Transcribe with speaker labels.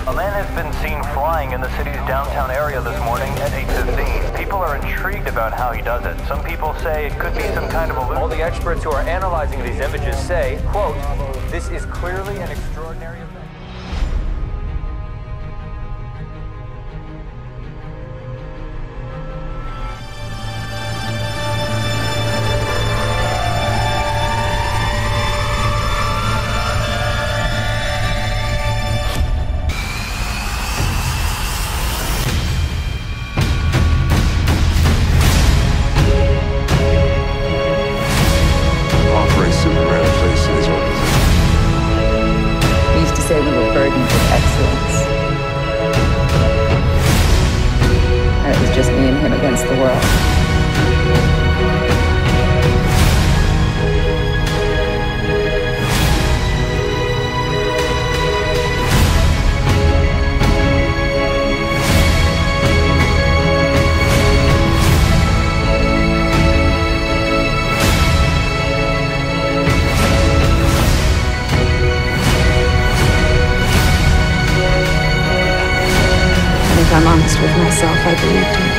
Speaker 1: A man has been seen flying in the city's downtown area this morning at 8:15. People are intrigued about how he does it. Some people say it could be some kind of illusion.
Speaker 2: All the experts who are analyzing these images say, quote, "This is clearly an extraordinary event."
Speaker 3: Say we were burdened with excellence. And it was just me and him against the world. If I'm honest with myself, I believed him.